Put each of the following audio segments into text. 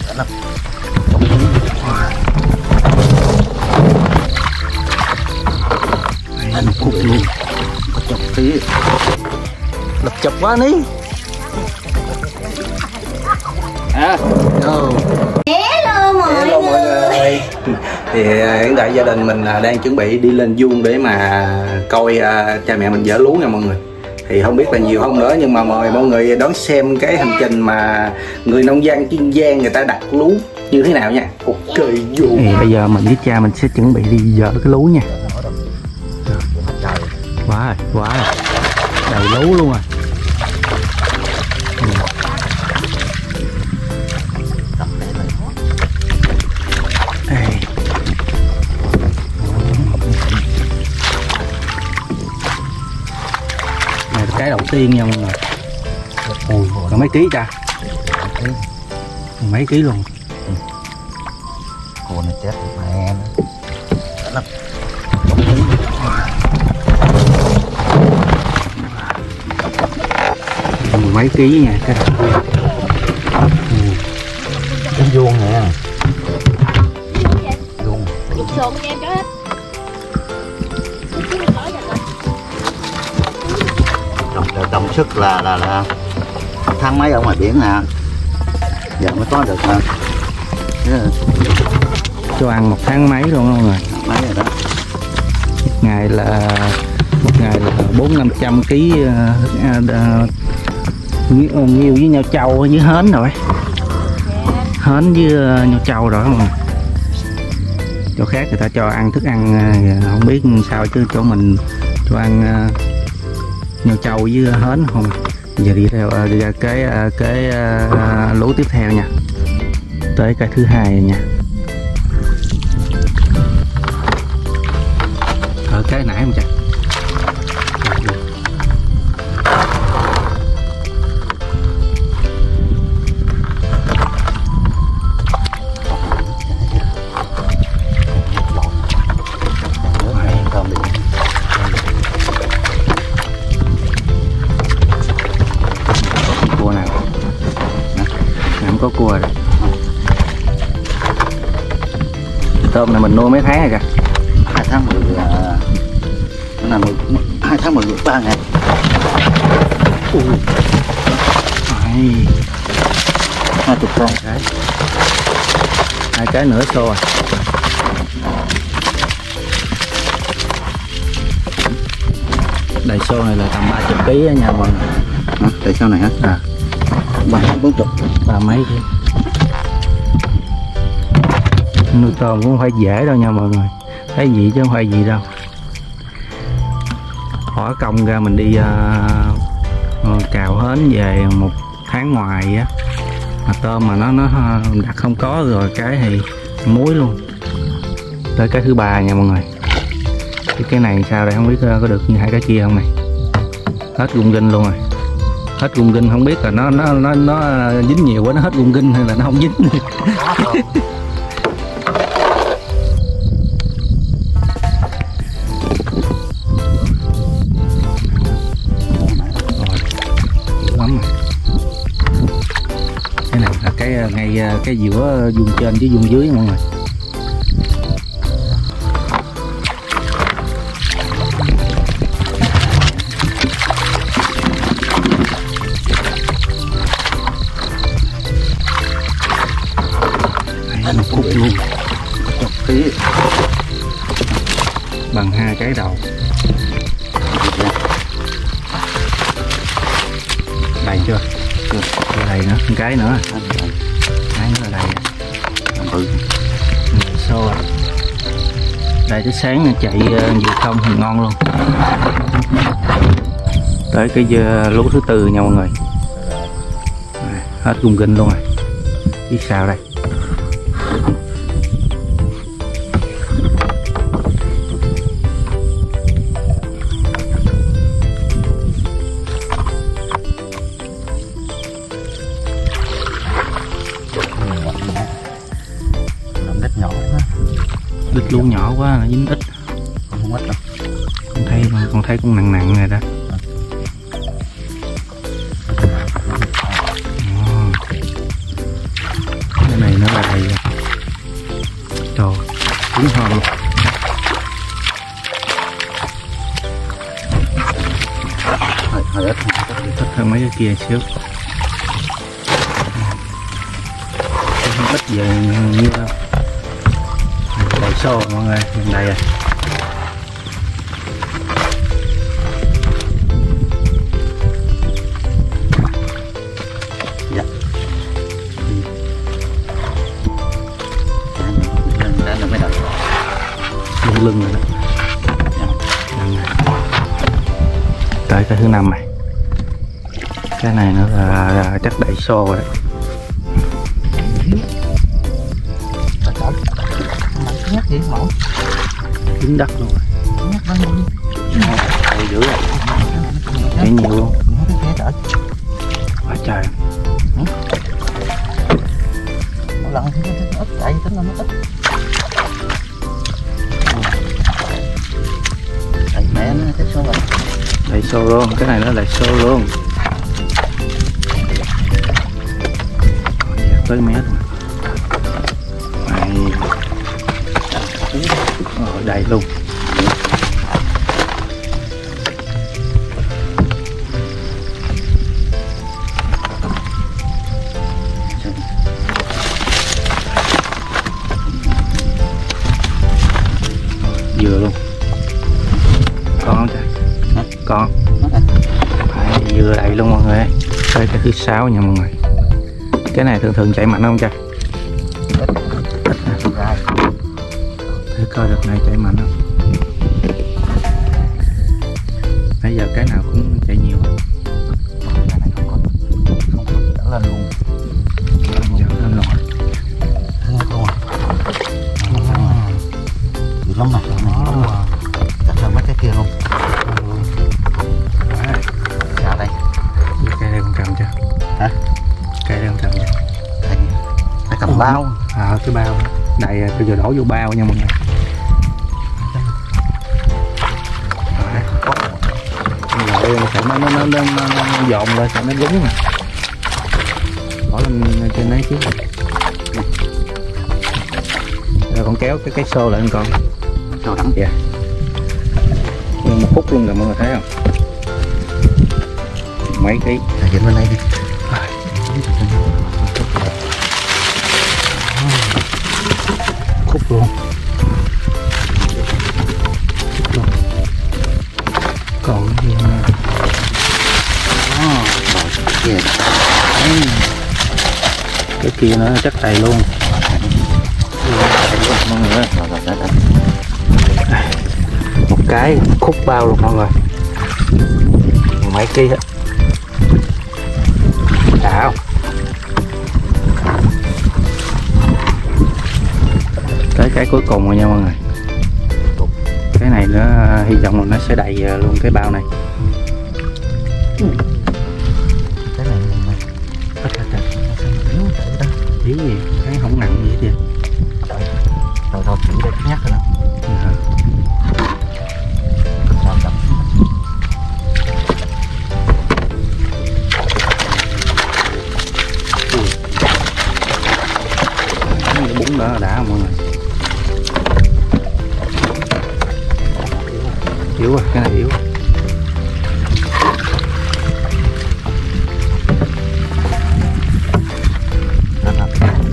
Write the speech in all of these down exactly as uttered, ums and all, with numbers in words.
Anh cục luôn, chọc tí, lập chọc quá ní. À, oh. Hello mọi Hello mọi người. người. Thì hiện tại gia đình mình đang chuẩn bị đi lên vuông để mà coi uh, cha mẹ mình dỡ lúa nha mọi người. Thì không biết là nhiều không nữa, nhưng mà mời mọi người đón xem cái hành trình mà người nông dân Kiên Giang người ta đặt lúa như thế nào nha. Ok vô. Thì bây giờ mình với cha mình sẽ chuẩn bị đi dỡ cái lúa nha. Quá rồi, quá rồi, đầy lúa luôn rồi. Này là cái đầu tiên nha mọi người. Ui, còn mấy ký cha? Mấy ký luôn. Cô này chết mẹ nó. Mười mấy ký nha cái đầu tiên. Cái vuông nè. Vuông. Sồn cho em cho hết. Đồng, đồng sức là là là tháng mấy ở ngoài biển nè. Giờ mới có được nè. Cho ăn một tháng mấy luôn mọi người. Mấy rồi đó. Một ngày là một ngày là bốn năm trăm ký nghiêu với nhau trâu với hến rồi. Hến với nhau trâu rồi mọi người. Chỗ khác người ta cho ăn thức ăn không biết sao, chứ chỗ mình cho ăn nhau trâu với hến không. Giờ đi theo đi ra cái cái lúa tiếp theo nha, tới cái thứ hai nha. Ở cái nãy không chắc. Cua nào không có cua rồi. Tôm này mình nuôi mấy tháng rồi kìa? Hai tháng mười cái này hai tháng mười ba ngày. Hai chục con cái, hai cái nửa xô à. Đầy xô này là tầm ba chục ký nha mọi người. À, tại sao này hả? À, ba bốn chục, ba mấy ký. Nuôi tôm cũng không phải dễ đâu nha mọi người, thấy gì chứ không phải gì đâu. Bỏ công ra mình đi uh, cào hến về một tháng ngoài á, mà tôm mà nó nó đặt không có rồi cái thì muối luôn. Tới cái thứ ba nha mọi người. Cái cái này sao đây không biết có được như hai cái kia không này. Hết gung ginh luôn rồi. Hết gung ginh không biết là nó nó nó nó dính nhiều quá nó hết gung ginh hay là nó không dính. Cái này là cái ngay cái giữa vùng trên với vùng dưới mọi người. Đây, cục luôn, chọc tí bằng hai cái đầu. Đầy chưa? Chưa. Đầy nữa, một cái nữa. Cái nữa là đầy. ừ. Xô à. Đây tới sáng chạy vừa không thì ngon luôn. Tới cái lúa thứ tư nha mọi người. À, hết gung ginh luôn rồi. Biết sao đây? Đít lúa nhỏ quá nó dính ít. Không ít đâu. Con thấy con thấy cũng nặng nặng rồi đó. Cái này nó dài trời cứng hơn luôn. hơi hơi ít Thích hơn mấy cái kia xíu. Không ít về như đâu. Đầy xô mọi người, gần đây rồi. dạ đó là mới đợi Lưng lưng rồi đó. Lần này. Tới cái thứ năm này. Cái này nữa là, là chắc đẩy xô rồi đấy. nhắc gì mẫu Dính đất luôn rồi. nhắc bao nhiêu Ôi dữ rồi. Thấy nhiều luôn. Quá trời. một lần thì nó ít tại vì tính là nó ít tại mẹ nó thích số rồi Đẩy xô luôn, cái này nó đẩy xô luôn. Giờ tới mét rồi. Này. Ờ, đầy luôn. Vừa luôn. Con không trời? Hả? Con. Phải, vừa đầy luôn mọi người. Tới cái thứ sáu nha mọi người. Cái này thường thường chạy mạnh không trời? Thử coi đợt này chạy mạnh không? Bây giờ cái nào cũng chạy nhiều á. dẫn lên luôn Dẫn lên rồi. nghe không à dữ lắm này đặt lên mấy cái kia luôn sao đây Cây đây con cầm chưa? hả Cây đây con cầm chưa? phải cầm bao À cái bao đầy rồi, bây giờ đổ vô bao nha mọi người. Rồi phải nó nó nó nó, nó, nó dồn lên sẽ nó đúng mà. Bỏ lên trên đấy chứ. Rồi con kéo cái cái xô lại con. xô đắng Dạ. Nhưng một phút luôn rồi mọi người thấy không? Mấy ký. thầy dẫn bên đây đi Khúc luôn. Khúc luôn. Còn cái gì nữa? đó rồi kia Cái kia nó chắc đầy luôn. Mọi người ơi. rồi rồi rồi rồi Một cái khúc bao luôn mọi người. Mấy ký hết. Đã không? Tới cái cuối cùng rồi nha mọi người. Cái này nữa hy vọng là nó sẽ đầy luôn cái bao này. cái này này Thôi thôi thôi. yếu chạy đó Thiếu gì? Thấy không nặng gì hết kìa. rồi thôi chỉ để nhắc rồi đó Dạ. sao chậm Cái bún đó đã không mọi người? Yếu à, cái này yếu. đó là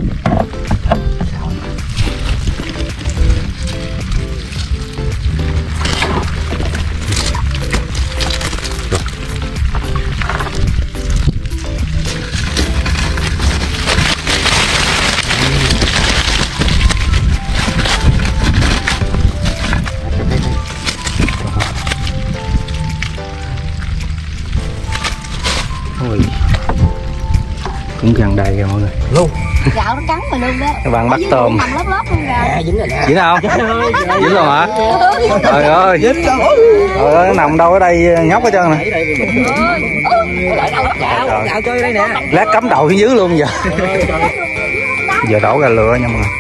Ôi. Cũng gần đầy rồi mọi người. luôn Gạo nó cắn mày luôn đó. Các bạn bắt tôm. Nằm lớp lớp luôn rồi. dính rồi nè Dính không? Dính luôn hả? Trời ơi. Trời ơi, nó nằm đâu ở đây nhóc hết trơn nè. gạo gạo chơi đây nè Lát cắm đầu phía dưới luôn giờ. Giờ đổ ra lửa nha mọi người.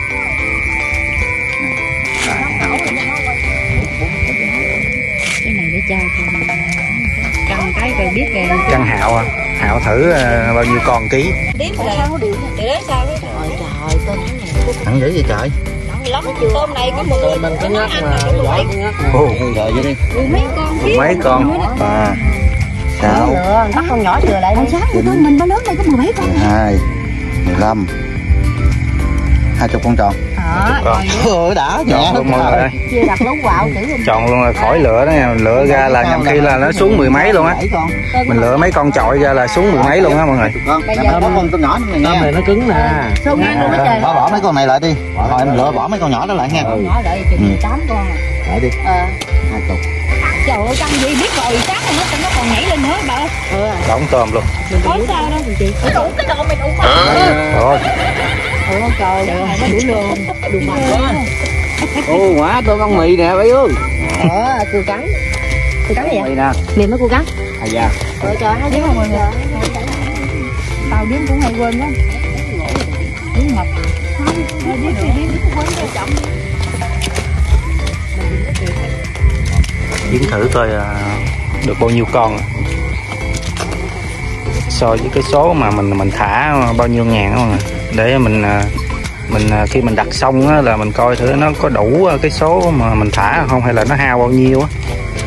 Cái này để cho cầm cái rồi biết rồi. Căn Hạo à. Hạo thử uh, bao nhiêu con ký. Đếm là sao nó điều để đấy sao đấy. Trời Ăn dữ vậy trời. Lắm tôm này có mười Tôm mình có nhát mà giỏi có nhát mà. Ồ, rồi vậy đi. mấy con kia. Mấy con? Ba, sáu, Bắt con nhỏ chừa lại. Con sáng của con mình mới lớn này có mười mấy con. mười hai, mười lăm, hai chục con tròn. Đó. Ôi đã nhẹ Tròn luôn mọi người ơi. Chia đặt lấu quạo chữ. Tròn luôn rồi, khỏi lựa đó nha. Lựa ra là nhầm khi là nó xuống mười mấy luôn á. Mình lựa mấy con chọi ra là xuống mười mấy luôn á mọi người. Bây giờ có con tôm nhỏ này Tôm nghe. này nó cứng nè. Sâu ngang luôn đó trời. Bỏ bỏ mấy con này lại đi. Rồi em lựa bỏ mấy con nhỏ đó lại nha. Con nhỏ đợi chừng mười tám con. Lại đi. Ờ. Hai chục. Trời ơi căng gì biết rồi sáng rồi nó nó còn nhảy lên nữa bà ơi. Ừ. Đóng tôm luôn. Có sao đâu chị. Đủ cái độ mình đủ mà. Rồi. Ừ trời ơi nó đủ luôn. Đủ mà quá. Ô quả tôm ăn mì nè bấy ơi. Ờ cua cắn. Cua cắn gì vậy? Mì nè. Mềm mấy cua cắn. À dạ. Trời trời hai đứa không rồi. Tao điếm cũng hay quên đó. Điếm mập. Không, điếm thì điếm cũng quên cho chậm. Kiếm thử coi được bao nhiêu con so với cái số mà mình mình thả bao nhiêu ngàn đó mà, để mình mình khi mình đặt xong á, là mình coi thử nó có đủ cái số mà mình thả không hay là nó hao bao nhiêu á.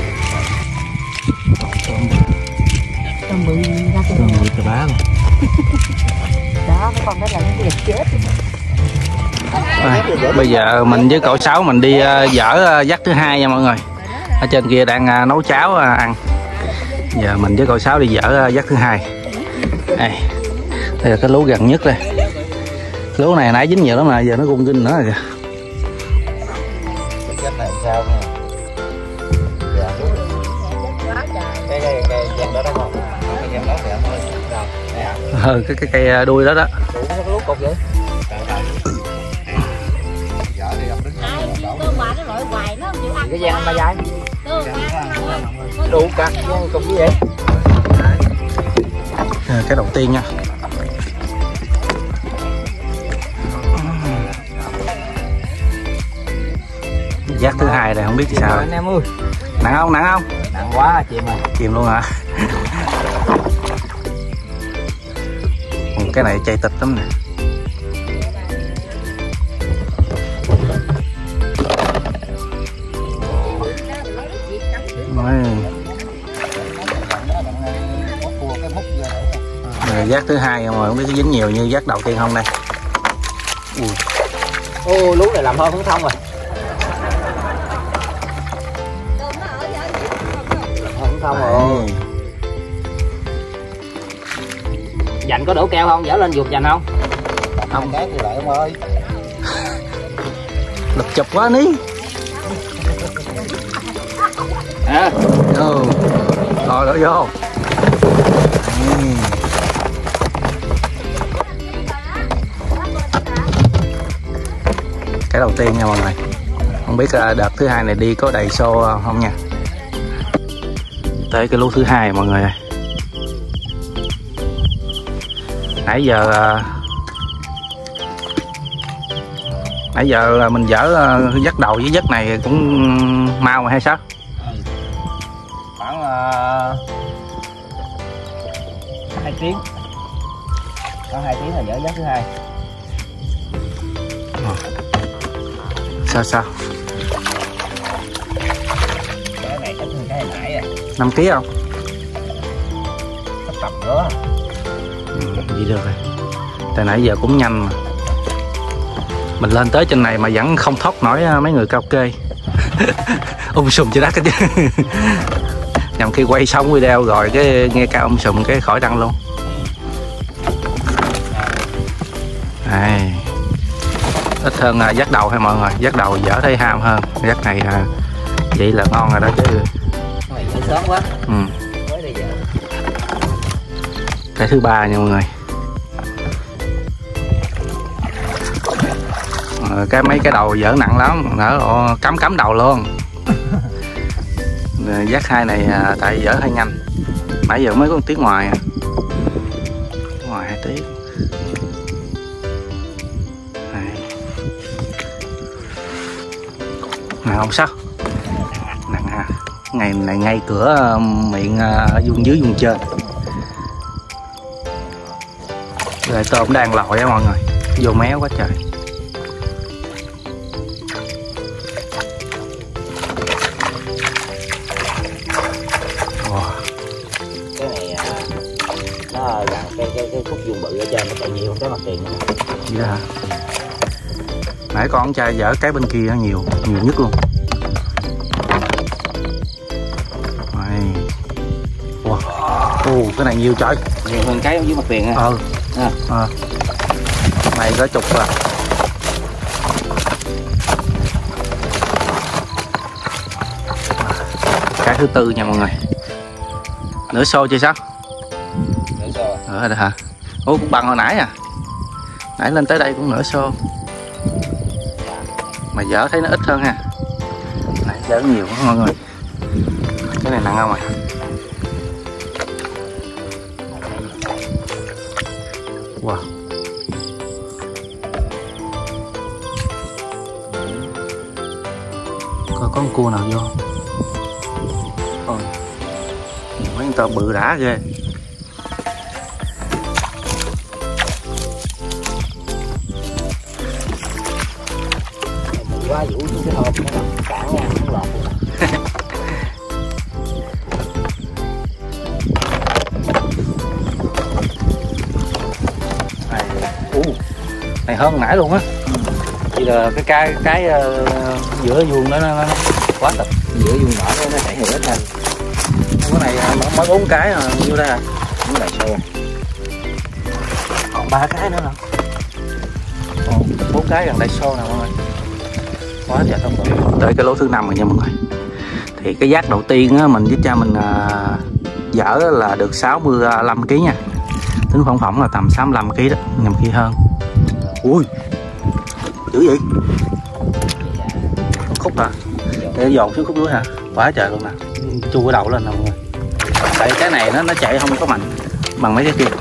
Tôm bự ra cái Tôm bự bá luôn. đó cái con đó là nó liệt chết. À, bây giờ mình với cậu Sáu mình đi uh, dở uh, dắt thứ hai nha mọi người. Ở trên kia đang uh, nấu cháo uh, ăn. Giờ mình với cậu Sáu đi dở uh, dắt thứ hai. Đây. Đây là cái lú gần nhất đây. Lú này nãy dính nhiều lắm mà giờ nó rung kinh nữa rồi kìa. Cái này sao nha. Cái cái cái dàn đó đó không? Cái dàn đó thì anh ơi. Rồi. Ừ, cái cái cây đuôi đó đó. Đủ nó có lút cục vậy. Tôm bà nó lội hoài nó không chịu ăn. Cái dàn ba dài. Tôm Đủ cắt cục như vậy. À, cái đầu tiên nha. Dắt thứ hai này không biết sao. Anh em ơi. Nặng không? Nặng không? Nặng quá chìm rồi. Chìm luôn hả? Cái này chay tịch lắm nè. Rồi, giác thứ hai rồi không biết có dính nhiều như giác đầu tiên không đây. Ui. Ô lú này làm hơn không thông rồi. Không thông rồi. Dành có đổ keo không? Dở lên ruột dành không? Không cái thì lại ông ơi. Đập chụp quá ní. À. Ừ. Rồi đổ vô. Ừ. Cái đầu tiên nha mọi người. Không biết đợt thứ hai này đi có đầy xô không nha. Tới cái lú thứ hai mọi người ơi. Nãy giờ nãy giờ là mình dở dắt đầu với dắt này cũng mau mà hay sao? Khoảng uh, hai tiếng. Có hai tiếng là dở dắt thứ hai. Sao sao? Cái này ít hơn cái hồi nãy à. năm ký không? Sắp tầm đó. Ừ, vậy được rồi. Tại nãy giờ cũng nhanh mà. Mình lên tới trên này mà vẫn không thoát nổi mấy người cao kê. Ung sùm trên đất cái chứ. Nhằm khi quay xong video rồi cái nghe cao ung sùm cái khỏi đăng luôn. Đây. Ít hơn uh, dắt đầu hay mọi người, dắt đầu dở thấy ham hơn, dắt này uh, vậy là ngon rồi đó chứ. Mày dở sớm quá. Ừ. Mới đây giờ. Cái thứ ba nha mọi người. Ờ, cái mấy cái đầu dở nặng lắm, nó cắm cắm đầu luôn. Dắt hai này uh, tại dở hơi nhanh, nãy giờ mới có một tiếng ngoài à. Ngoài hai tiếng. Nè không sao nặng ha, ngày này ngay cửa miệng ở vùng dưới vùng trên. Rồi tôm đang lội á mọi người, vô méo quá trời. Wow. Cái này nó là cái cái cái khúc vuông bự ở trên nó chạy nhiều cái mặt tiền nữa. Vậy hả? Nãy con trai dở cái bên kia nhiều, nhiều nhất luôn. Này. Wow. Ồ, cái này nhiều trời. Nhiều hơn cái ở dưới mặt tiền ha. Ờ. À. À. Này có chục à. Cái thứ tư nha mọi người. Nửa xô chưa sao? Nửa xô. Ờ được hả? Ủa cũng bằng hồi nãy à. Nãy lên tới đây cũng nửa xô. Mà dở thấy nó ít hơn ha. Nãy dở nhiều quá mọi người. Cái này nặng không à? Wow. Coi có con cua nào vô. Ôi. Mấy con tơ bự đã ghê. Quá vũ xuống cái hộp nó cản nha, nó lọt. Này, uh, này hơn hồi nãy luôn á. Chỉ là cái cái cái uh, giữa vuông đó nó, nó quá tịch. Giữa vuông nhỏ nó chảy nhiều ít hơn. Cái này uh, mới bốn cái rồi nhiêu đây à? Cũng là xô. Còn ba cái nữa nè. Còn bốn cái gần đây xô nè mọi người. Quá trời không bự. Tới cái lỗ thứ năm rồi nha mọi người. Thì cái giác đầu tiên á, mình với cha mình uh, dở là được sáu mươi lăm ki lô gam nha. Tính phỏng phỏng là tầm sáu mươi lăm ki lô gam đó, nhầm khi hơn. Ui, dữ vậy? Khúc hả? Để dồn xuống khúc dưới hả? Quá trời luôn nè. Chui cái đầu lên nè mọi người. Tại cái này nó nó chạy không có mạnh bằng mấy cái kia.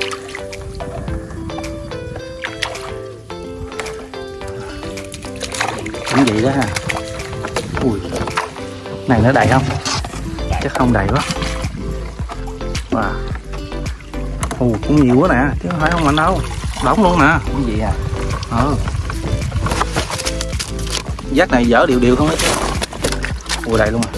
Cũng vậy đó ha. Ui, này nó đầy không? Chắc không đầy quá. Wow. Ồ, cũng nhiều quá nè, chứ không phải không mạnh đâu. Đóng luôn nè. Cái gì à? Ờ. Giác này dở đều đều không hết. Ui đầy luôn à.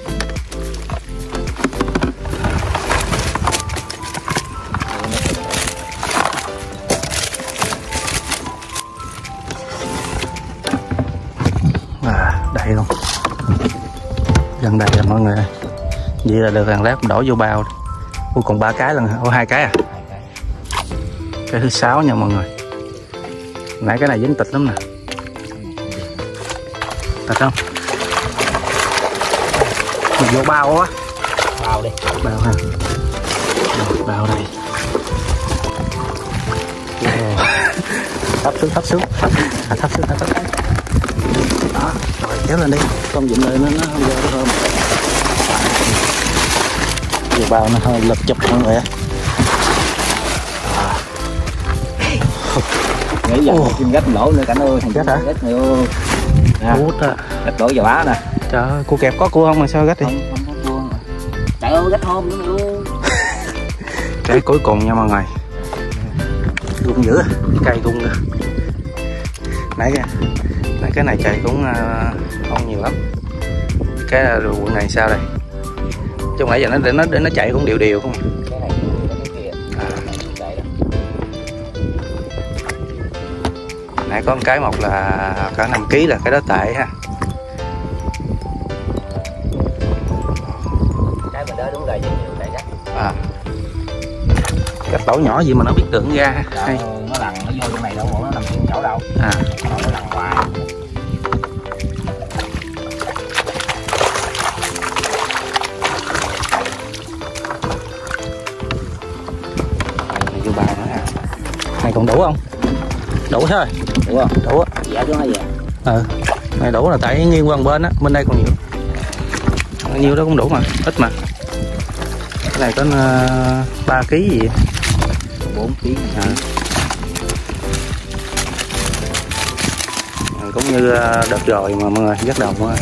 À, đầy luôn. Gần đầy rồi mọi người. Vậy là được hàng lát đổ vô bao. Ui còn ba cái lần hả? Ủa hai cái à? Cái thứ sáu nha mọi người. Nãy cái này dính tịch lắm nè. Tịch không? Mình vô bao quá. Bao đi. Bao ha. Rồi, bao đây. Wow. Thấp xuống, thấp xuống. À, thấp xuống, thấp xuống. Đó, rồi kéo lên đi. Con dụm lên nó nó không vô được không? Vô bao nó hơi lật chụp mọi người. Nghĩ giờ chim gách lỗ nữa cảnh ơi, thằng Gách hả? Gách này ơi. Út á. Gách lỗ vào bá nè. Trời ơi, cua kẹp có cua không mà sao gách đi? Không, không có cua. Trời ơi, gách hôm nữa luôn. Cái cuối cùng nha mọi người. Gung dữ, cây gung nè. Nãy kìa. Nãy cái này chạy cũng uh, không nhiều lắm. Cái quần này sao đây? Chứ nãy giờ nó để nó để nó chạy cũng đều đều không. Cái này cái kia. À, chạy đó. Nãy có một cái một là cả năm ki lô gam là cái đó tệ ha. Cái mình đó đúng rồi, nhiều chạy gách. À. Gách lỗ nhỏ gì mà nó biết đường ra hay. Nó lằn nó vô trong này đâu, nó nằm trên chỗ đâu. À. Nó lằn hoài. Vô bao nữa ha. Này còn đủ không? Đủ thôi. Đủ không? Đủ á. Dạ chứ nói gì? Ừ. Này đủ là tại nghiêng qua một bên á, bên đây còn nhiều. Nhiêu đó cũng đủ mà, ít mà. Cái này có uh, ba ki lô gam gì? bốn ki lô gam. À. À, cũng như uh, đợt rồi mà mọi người dắt đầu mọi người.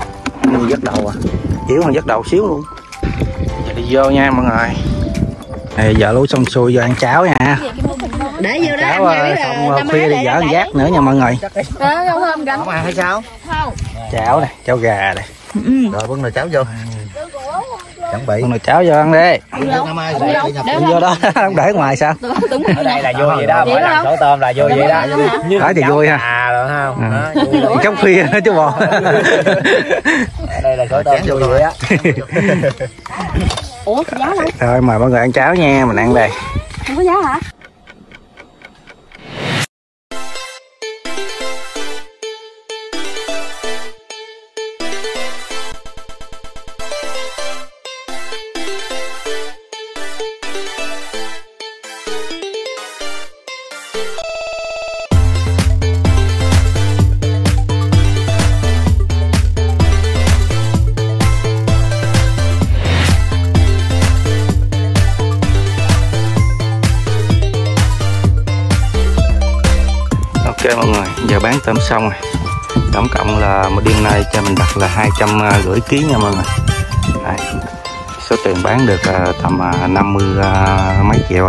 Như dắt đầu à. Yếu hơn dắt đầu xíu luôn. Giờ đi vô nha mọi người. Đây, vợ lú xong xuôi vô ăn cháo nha. Để vô đó Cháo ăn xong khuya đi dở ăn giác nữa nha mọi người. Đó, không thơm gánh. Không ăn hay sao? Không. Cháo này, cháo gà này. Rồi bưng nồi cháo vô. Chuẩn bị. Con nồi cháo vô ăn đi. Năm ai sẽ nhập Đừng vô đó, không để ngoài sao? Ở đây là vui vậy đó, mỗi lần sổ tôm là vui vậy đó. Nói thì vui ha. À rồi không? À. Cháo khuya nữa chứ bò. Ở đây là sổ tôm vui vậy á. Ủa, giá đâu? Thôi mời mọi người ăn cháo nha, mình ăn đây. Không có giá hả? Ok mọi người, giờ bán tôm xong rồi. Tổng cộng là một đêm nay cho mình đặt là hai trăm rưỡi ký nha mọi người. Đấy. Số tiền bán được tầm năm mươi mấy triệu à.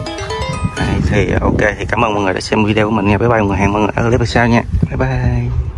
Đấy, thì ok, thì cảm ơn mọi người đã xem video của mình nha. Bye bye mọi người, hẹn mọi người ở clip sau nha. Bye bye.